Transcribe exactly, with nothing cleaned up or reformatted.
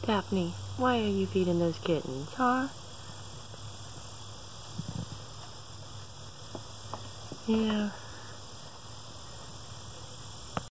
Daphne, why are you feeding those kittens, huh? Yeah.